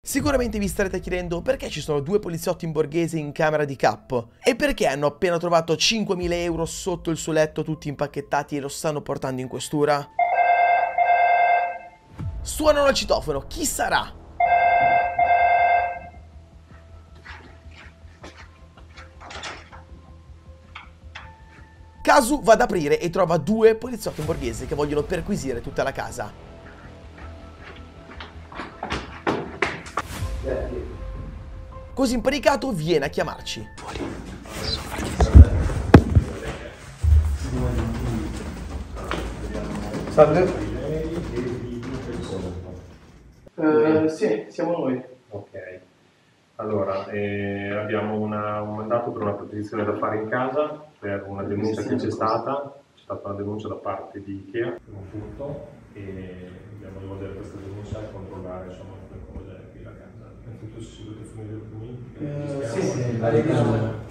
Sicuramente vi starete chiedendo perché ci sono due poliziotti in borghese in camera di Cap e perché hanno appena trovato 5.000 euro sotto il suo letto tutti impacchettati e lo stanno portando in questura. Suonano al citofono, chi sarà? Kazu va ad aprire e trova due poliziotti in borghese che vogliono perquisire tutta la casa. Così impanicato viene a chiamarci. Salve. Sì, siamo noi. Ok. Allora, abbiamo un mandato per una perquisizione da fare in casa per una denuncia che c'è stata una denuncia da parte di Ikea per un furto e dobbiamo rivolgere questa denuncia e controllare insomma come cose qui la casa. Innanzitutto se si potete fornire i documenti. Sì, la legge.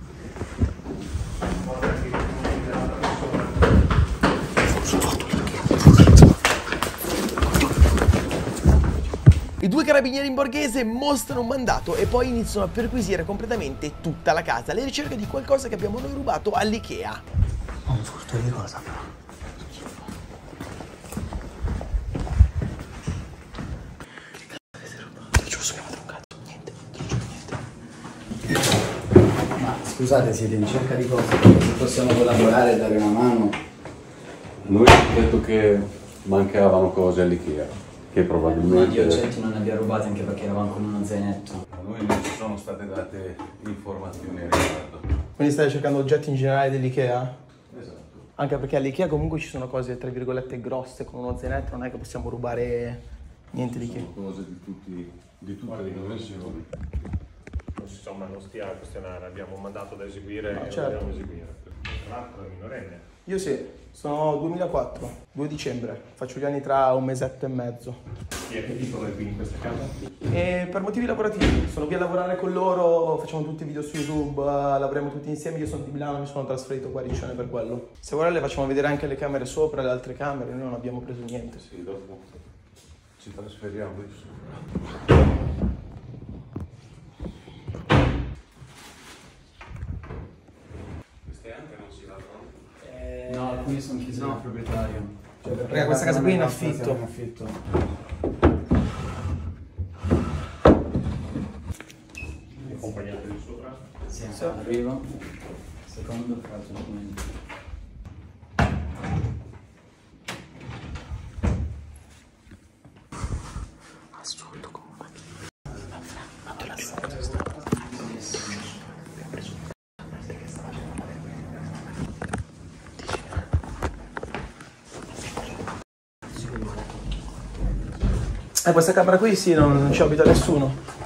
I due carabinieri in borghese mostrano un mandato e poi iniziano a perquisire completamente tutta la casa alla ricerca di qualcosa che abbiamo noi rubato all'Ikea. Ma un furto di cosa però? Ma scusate, siete in cerca di cosa? Se possiamo collaborare e dare una mano. Noi abbiamo detto che mancavano cose all'Ikea, che probabilmente... Ma di oggetti non ne abbiamo rubati anche perché eravamo con uno zainetto. A noi non ci sono state date informazioni al riguardo. Quindi stai cercando oggetti in generale dell'Ikea? Esatto. Anche perché all'Ikea comunque ci sono cose tra virgolette grosse, con uno zainetto non è che possiamo rubare niente di che. Sono cose di tutte le dimensioni. Insomma, non stia a questionare, abbiamo un mandato da eseguire e certo. lo dobbiamo eseguire. Tra l'altro è minorenne. Io sì, sono 2004, 2 dicembre, faccio gli anni tra un mesetto e mezzo. Chi è che titolo è qui in questa casa? E per motivi lavorativi, sono qui a lavorare con loro, facciamo tutti i video su YouTube, lavoriamo tutti insieme, io sono di Milano, mi sono trasferito qua a Riccione per quello. Se vuole le facciamo vedere anche le camere sopra, le altre camere, noi non abbiamo preso niente. Sì, dopo ci trasferiamo lì su. Queste anche non si lavorano? No, alcuni sono chiusi dal proprietario. Cioè, Perché questa casa qui è in affitto. Accompagnate di sopra? Sì, arrivo. Secondo, faccio documenti. Assurdo comunque. Questa camera qui sì, non ci abita nessuno.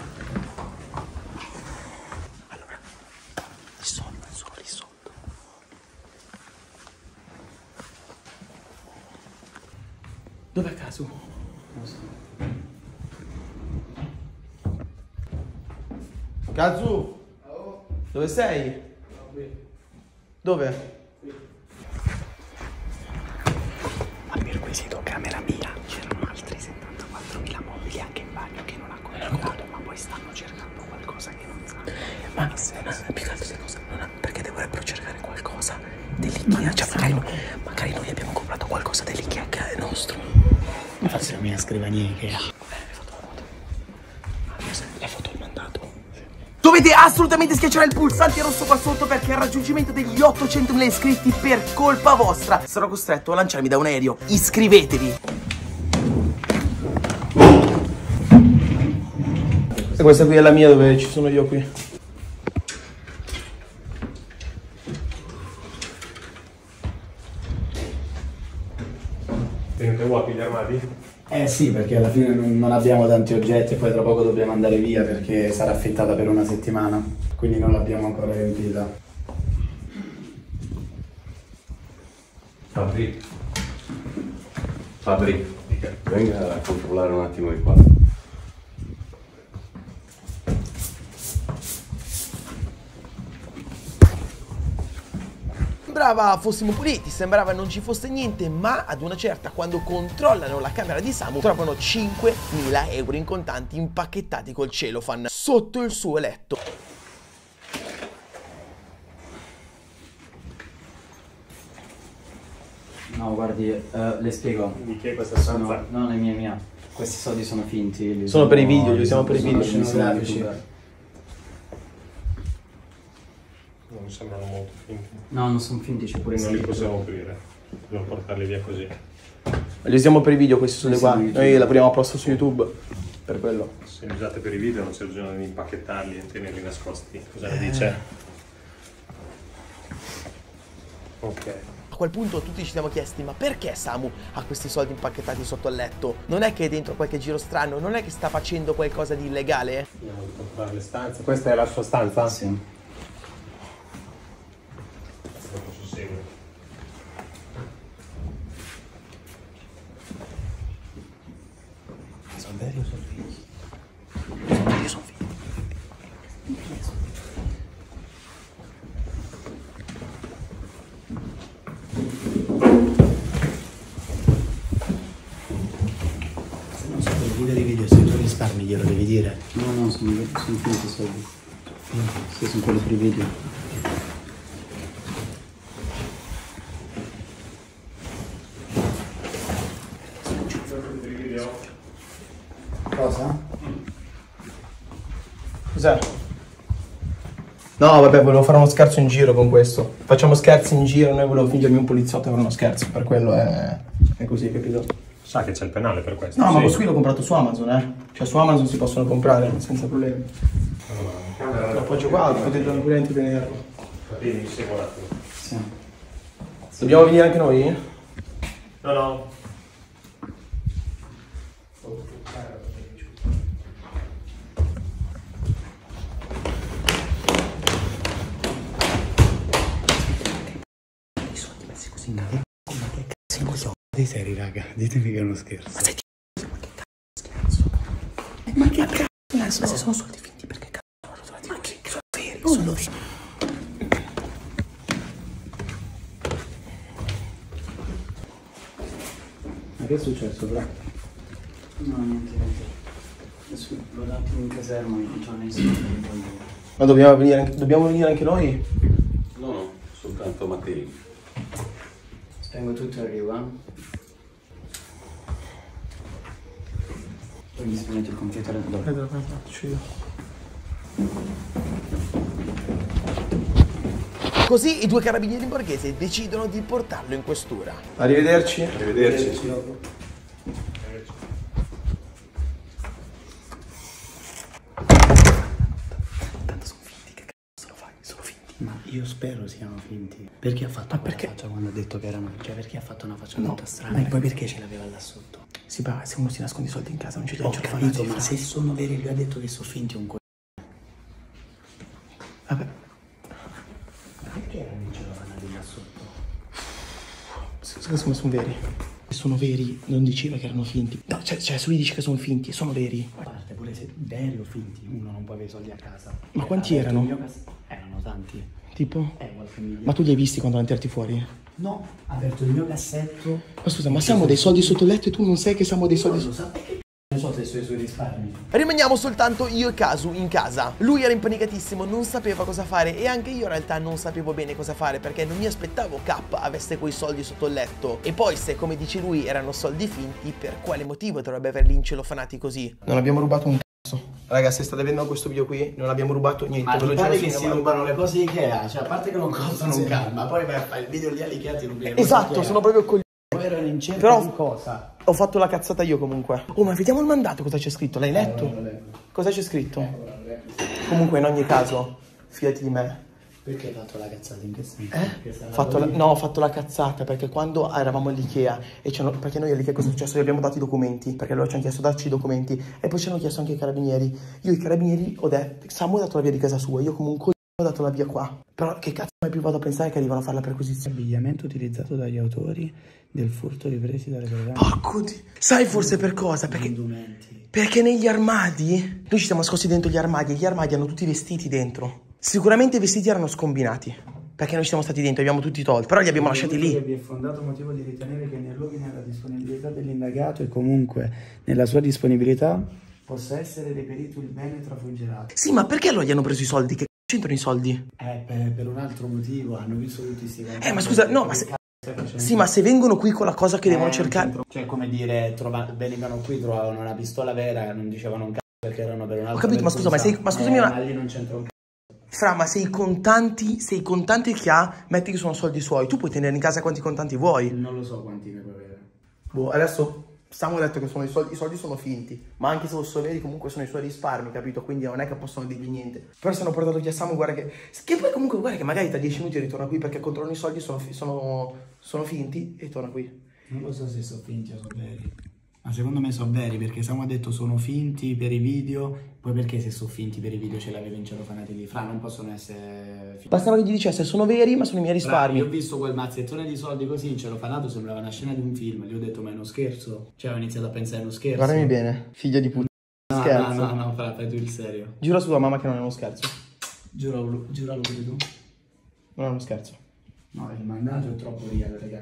Allora, lì solo lì sotto. Dov'è Kazu? Non so. Kazu? Dove sei? Dove? Ha perquisito camera mia. C'erano altri 74.000 mobili anche in bagno che non ha controllato, ma poi stanno cercando qualcosa che non sa. Ma non ha più che cosa? Perché dovrebbero cercare qualcosa dell'Ikea. Cioè magari noi abbiamo comprato qualcosa dell'Ikea che è nostro. Ma forse la mia scrivania Ikea. L'hai fatto il mandato? Dovete assolutamente schiacciare il pulsante rosso qua sotto perché al raggiungimento degli 800.000 iscritti per colpa vostra sarò costretto a lanciarmi da un aereo. Iscrivetevi! E questa qui è la mia dove ci sono io qui. Tenete vuoti gli armadi? Eh sì, perché alla fine non abbiamo tanti oggetti e poi tra poco dobbiamo andare via perché sarà affittata per una settimana, quindi non l'abbiamo ancora riempita. Fabri, venga a controllare un attimo di qua. Sembrava fossimo puliti, sembrava non ci fosse niente, ma ad una certa, quando controllano la camera di Samu, trovano 5.000 euro in contanti impacchettati col cellophane sotto il suo letto. No, guardi, le spiego. Di chi è questa stanza? No, non è mia. Questi soldi sono finti. Sono per i video, li usiamo per i video scenografici. Non mi sembrano molto finti. No, non sono finti, c'è pure Non li possiamo aprire. Dobbiamo portarli via così. Li usiamo per i video, questi sono qua. Noi lavoriamo apposta su YouTube. Per quello. Se li usate per i video non c'è bisogno di impacchettarli e tenerli nascosti. Cosa ne dice? Ok. A quel punto tutti ci siamo chiesti, ma perché Samu ha questi soldi impacchettati sotto il letto? Non è che è dentro qualche giro strano? Non è che sta facendo qualcosa di illegale? Andiamo a controllare le stanze. Questa è la sua stanza? Sì. Lo posso seguire. Sono veri o sono finti? Sono veri o sono finti? I video, se tu risparmi glielo devi dire. No, sono finti i soldi. Sì, sono quelli per i video. Cosa? Cos'è? No, vabbè, volevo fare uno scherzo in giro con questo. Facciamo scherzi in giro, noi volevo fingermi un poliziotto per uno scherzo, per quello è così, capito? Sa che c'è il penale per questo? No, sì. ma questo qui l'ho comprato su Amazon, Cioè su Amazon si possono comprare senza problemi. Lo appoggio qua, potete tranquillamente tenerlo. Vieni, seguo un attimo. Sì. Dobbiamo venire anche noi? No. I soldi messi così in casa. Ma che cazzo in coglione? Dei seri, raga, ditemi che è uno scherzo. Ma sei ma che cazzo scherzo? Ma che cazzo? Ma se sono soldi finti, perché cazzo sono rotolati? Ma che sono veri, sono veri. Ma che è successo, bro? No, niente. Adesso l'ho dato in caserma, non c'ho nessuno. Ma dobbiamo venire anche noi? No, soltanto Matteo. Spengo tutto e arrivo, Poi mi spegnete il computer dopo. Faccio io. Così i due carabinieri borghesi decidono di portarlo in questura. Arrivederci. Arrivederci. Tanto sono finti, che cazzo lo fai? Sono finti. Ma io spero siano finti. Perché ha fatto una faccia quando ha detto che erano? Cioè perché ha fatto una faccia tutta strana? E poi perché ce l'aveva là sotto? Si paga, se uno si nasconde i soldi in casa non ci deve fare. Ho capito, ma se sono veri, lui ha detto che sono finti un Vabbè. Perché erano in cellophane lì là sotto? Secondo me sono veri. Se sono veri, non diceva che erano finti. No, cioè se lui dice che sono finti, sono veri. A parte, pure se veri o finti, uno non può avere i soldi a casa. Ma quanti erano? Erano tanti. Tipo? Qualche migliaio. Ma tu li hai visti quando hanno tirati fuori? No, ha aperto il mio cassetto. Ma scusa, ma siamo dei soldi sotto il letto e tu non sai che siamo dei soldi Lo sa perché non so se i suoi risparmi. Rimaniamo soltanto io e Casu in casa. Lui era impanicatissimo, non sapeva cosa fare e anche io in realtà non sapevo bene cosa fare perché non mi aspettavo K avesse quei soldi sotto il letto. E poi se, come dice lui, erano soldi finti, per quale motivo dovrebbe averli incellofanati così? Non abbiamo rubato un cazzo. Raga, se state vedendo questo video qui, non abbiamo rubato niente. Ma ti pare che si rubano le cose Ikea? Cioè a parte che non costano un cazzo, ma poi vai a fare il video lì all'Ikea ti rubi le cose Esatto, Ikea. sono proprio coglione. Poi erano in cerca Però di cosa? ho fatto la cazzata io comunque. Oh, ma vediamo il mandato cosa c'è scritto, l'hai letto? Cosa c'è scritto? Comunque in ogni caso, fidati di me. Perché hai fatto la cazzata in che senso? No, ho fatto la cazzata perché quando eravamo all'Ikea perché noi all'Ikea cosa è successo? Gli abbiamo dato i documenti, perché loro ci hanno chiesto darci i documenti e poi ci hanno chiesto anche i carabinieri. Io i carabinieri ho detto, Samu ha dato la via di casa sua, io comunque ho dato la via qua. Però che cazzo mai più vado a pensare che arrivano a fare la perquisizione? Abbigliamento utilizzato dagli autori del furto ripresi dalle telecamere. Porco Dio. Sai forse per cosa? Perché negli armadi, noi ci siamo nascosti dentro gli armadi e gli armadi hanno tutti i vestiti dentro. Sicuramente i vestiti erano scombinati. perché noi ci siamo stati dentro, li abbiamo tutti tolti, però li abbiamo lasciati lì. Vi è fondato motivo di ritenere che nell'ordine alla disponibilità dell'indagato e comunque nella sua disponibilità possa essere reperito il bene trafugerato. Sì, ma perché allora gli hanno preso i soldi? Che c'entrano i soldi? Per un altro motivo, hanno visto tutti questi contatti. Ma scusa, no, ma se... Sì, ma se vengono qui con la cosa che devono cercare... Cioè, come dire, venivano qui, trovavano una pistola vera, non dicevano un cazzo perché erano per un altro... Ho capito, ma scusa, ma scusami ma lì non c'entra un cazzo. Fra, ma se i contanti che ha, metti che sono soldi suoi, tu puoi tenere in casa quanti contanti vuoi? Non lo so quanti ne puoi avere. Boh, adesso stiamo detto che sono i soldi sono finti, ma anche se fossero veri comunque sono i suoi risparmi, capito? Quindi non è che possono dirgli niente. Però se hanno portato via Samu, guarda che poi comunque guarda che magari tra 10 minuti ritorna qui perché controllano i soldi, sono finti e torna qui. Non lo so se sono finti o sono veri. Ma secondo me sono veri, perché Samu ha detto sono finti per i video, poi perché se sono finti per i video ce l'avevi in celofanati lì? Fra, non possono essere finti. Bastava che gli dicesse sono veri ma sono i miei risparmi. Io ho visto quel mazzettone di soldi così in celofanato, sembrava una scena di un film, gli ho detto ma è uno scherzo? Cioè ho iniziato a pensare è uno scherzo. Guardami bene, figlio di puttana. Scherzo. No, fra, fai tu il serio. Giura su tua mamma che non è uno scherzo. Giuralo pure tu. Non è uno scherzo. No, il mandato è troppo real, raga,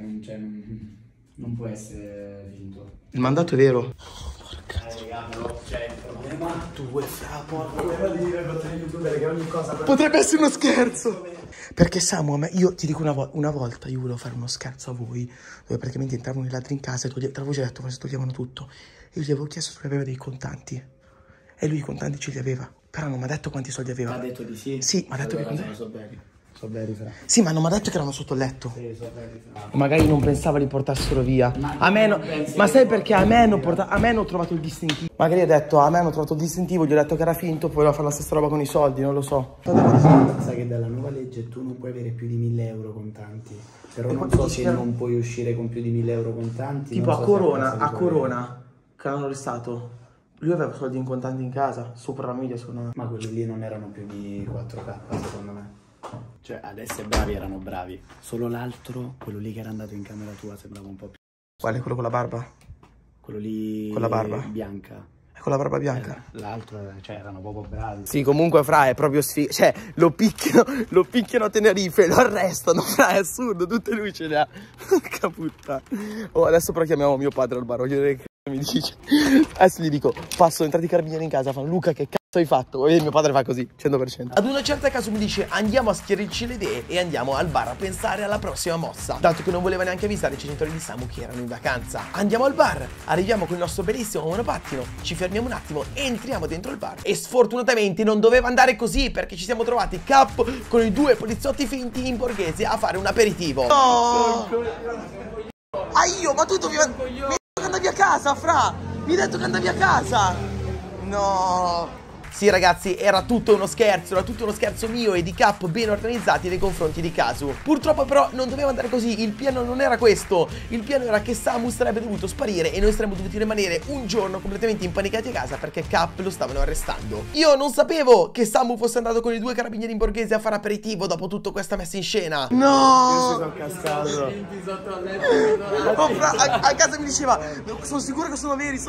non può essere finto. Il mandato è vero. Porca c'è il problema. Tu vuoi fra, porca. Voleva dire contro gli youtuber che ogni cosa potrebbe essere uno scherzo. Perché Samu, io ti dico una volta io volevo fare uno scherzo a voi, dove praticamente entravano i ladri in casa e tra voi ci ha detto quasi toglievano tutto. E io gli avevo chiesto se aveva dei contanti. E lui i contanti ce li aveva. Però non mi ha detto quanti soldi aveva. Ha detto di sì? Sì, mi ha detto allora, che contanti. So veri, fra. Sì, ma non mi ha detto che erano sotto il letto. Sì, so veri, fra. Magari non pensava li portassero via. Ma sai perché a me hanno trovato il distintivo. Magari ha detto a me hanno trovato il distintivo, gli ho detto che era finto, poi voleva fare la stessa roba con i soldi, non lo so. Sai che dalla nuova legge tu non puoi avere più di 1000 euro contanti. Però non so se non puoi uscire con più di 1000 euro contanti. Tipo a Corona, che hanno arrestato. Lui aveva soldi in contanti in casa, sopra la media secondo me. Ma quelli lì non erano più di 4K secondo me. Cioè adesso i bravi erano bravi. Solo l'altro, quello lì che era andato in camera tua, sembrava un po' più... Quale? Quello con la barba? Quello lì... Con la barba? Bianca. Con la barba bianca? L'altro, cioè erano proprio bravi. Sì, comunque fra è proprio sfiga. Cioè, lo picchiano a Tenerife, lo arrestano, fra è assurdo, tutte lui ce le ha. Porca puttana. Oh, adesso però chiamiamo mio padre al bar, voglio vedere che mi dice. Adesso gli dico, sono entrati i carabinieri in casa, fanno Luca che cazzo hai fatto? E mio padre fa così, 100%. Ad una certa caso mi dice andiamo a schiarirci le idee e andiamo al bar a pensare alla prossima mossa. Dato che non voleva neanche avvisare i genitori di Samu che erano in vacanza. Andiamo al bar, arriviamo con il nostro bellissimo monopattino, ci fermiamo un attimo, entriamo dentro il bar. E sfortunatamente non doveva andare così perché ci siamo trovati capo con i due poliziotti finti in borghese a fare un aperitivo. No! Ma tu dovevi... Mi hai detto che andavi a casa, fra! Mi hai detto che andavi a casa! No! Sì ragazzi, era tutto uno scherzo mio e di Cap ben organizzati nei confronti di Kazu. Purtroppo però non doveva andare così, il piano non era questo. Il piano era che Samu sarebbe dovuto sparire e noi saremmo dovuti rimanere un giorno completamente impanicati a casa perché Cap lo stavano arrestando. Io non sapevo che Samu fosse andato con i due carabinieri in borghese a fare aperitivo dopo tutta questa messa in scena. No! Io sono cascato. A casa mi diceva, sono sicuro che sono veri,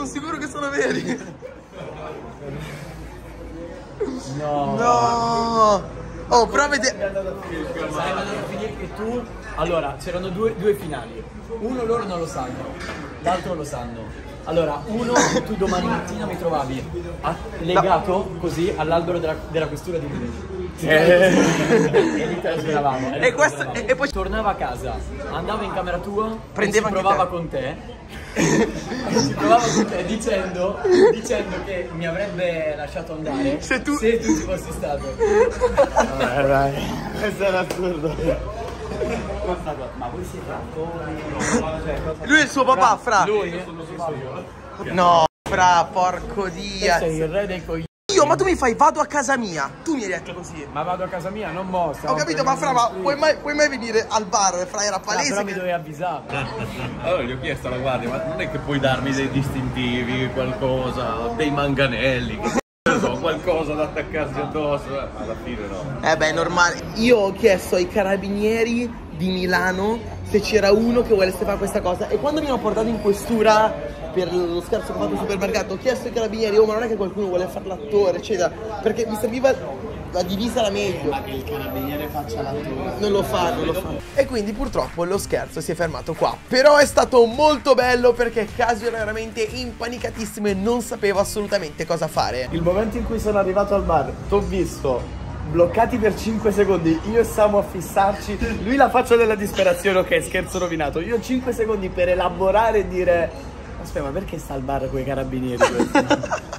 No! Oh, però avete... Sarebbe andato a finire che tu... Allora, c'erano due finali. Uno loro non lo sanno, l'altro lo sanno. Allora, uno, tu domani mattina mi trovavi legato così all'albero della questura di Udine. E lì te la svelavamo. E poi tornava a casa, andava in camera tua, prendeva si provava con te. Si provava con te dicendo che mi avrebbe lasciato andare se tu ci fossi stato. Dai, questo è assurdo. Ma voi siete attori? Lui è il suo papà, fra. Lui? No, fra, porco dia. Sei il re dei coglioni. Ma tu mi fai vado a casa mia. Tu mi hai detto così. Ma vado a casa mia, non mostra. Ho capito, ma fra, puoi mai venire al bar? Fra, era palese. Però mi dovevi avvisare. Allora gli ho chiesto alla guardia, ma non è che puoi darmi dei distintivi, qualcosa, dei manganelli, non so, qualcosa da attaccarsi addosso? Alla fine no. Beh, è normale. Io ho chiesto ai carabinieri di Milano se c'era uno che volesse fare questa cosa e quando mi hanno portato in questura per lo scherzo che ho fatto al supermercato, ho chiesto ai carabinieri, oh ma non è che qualcuno vuole fare l'attore, eccetera, perché mi serviva la divisa la meglio. Ma che il carabiniere faccia l'attore. Non lo fa. E quindi purtroppo lo scherzo si è fermato qua. Però è stato molto bello perché Casio era veramente impanicatissimo e non sapeva assolutamente cosa fare. Il momento in cui sono arrivato al bar, t'ho visto bloccati per 5 secondi, io e Samu a fissarci, lui la faccia della disperazione, ok, scherzo rovinato, io 5 secondi per elaborare e dire aspetta, ma perché sta al bar coi carabinieri questo?